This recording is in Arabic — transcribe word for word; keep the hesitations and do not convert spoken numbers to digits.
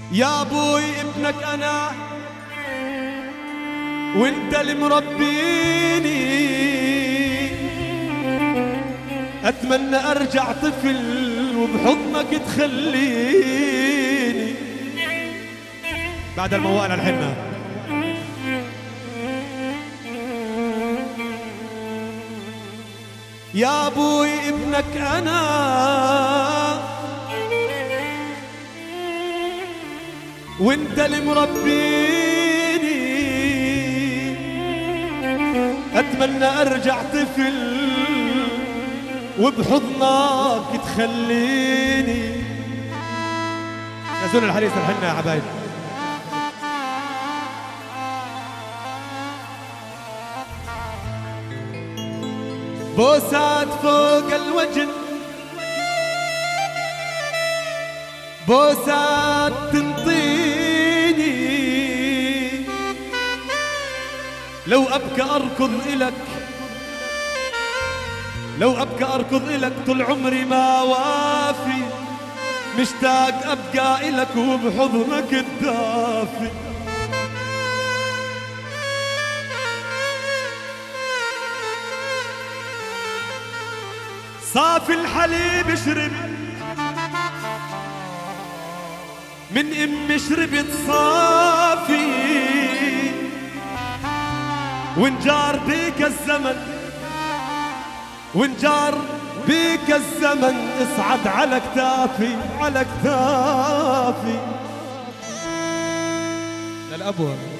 يا ابوي ابنك انا وانت اللي مربيني، اتمنى ارجع طفل وبحضنك تخليني. بعد الموال الحنة يا ابوي ابنك انا وانت اللي مربيني، اتمنى ارجع طفل وبحضنك تخليني. يا زول الحريص الحنة يا حبايب. بوسات فوق الوجه، بوسات تنطيني، لو أبكى أركض إلك، لو أبكى أركض إلك طول عمري ما وافي، مشتاق أبقى إلك وبحضنك الدافي. صافي الحليب شرب من أمي شربت صافي، وانجار بيك الزمن، وانجار بيك الزمن اصعد على كتافي، على كتافي. للأبوة